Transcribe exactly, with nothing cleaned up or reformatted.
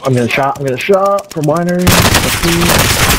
I'm gonna shop. I'm gonna shop for winery. Let's see.